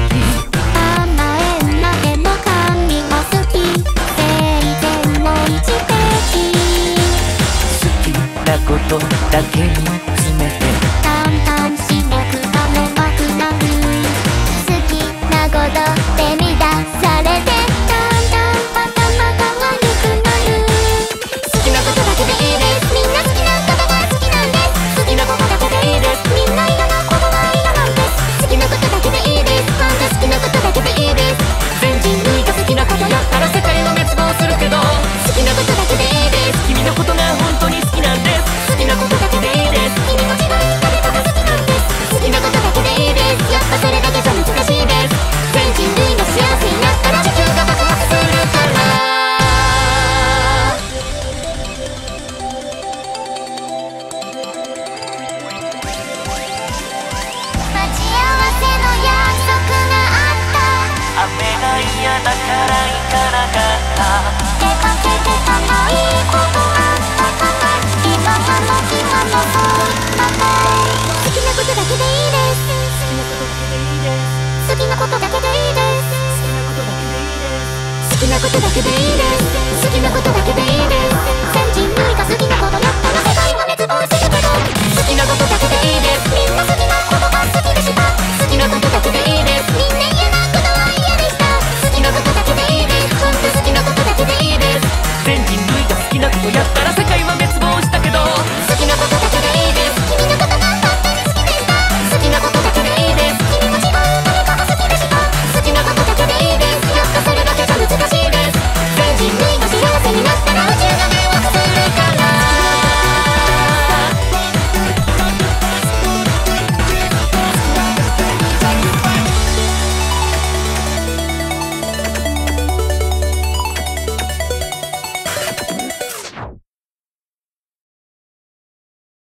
甘えんなでも神も好き、生前の一ページ。 好きなことだけに詰めてだんだん視力が上手くなる。好きなことで乱されてだんだん頭が悪くなる。好きなことだけでいいです。みんな好きなことが好きなんです。好きなことだけでいいです。みんな嫌なことが嫌なんです。好きなことだけでいいです。ほんと好きなことだけでいいです。 全人類が好きなことやったら世界は滅亡するけど、 好きなことだけでいいです。 君のことが本当に好きなんです。好きなことだけでいいです。 君も違う誰かが好きなんです。好きなことだけでいいです。やっぱそれだけじゃ難しいです。全人類が幸せになったら地球が爆発するから。待ち合わせの約束があった。 雨が嫌だから行かなかった。 出かけてたのいいことあったかな。今はも今もそうまた好きなことだけでいいです。好きなことだけでいいです。好きなことだけでいいです。好きなことだけでいいです。全人類が好きなことやったら世界は滅亡するけど、好きなことだけでいいです。みんな好きなことが好きでした。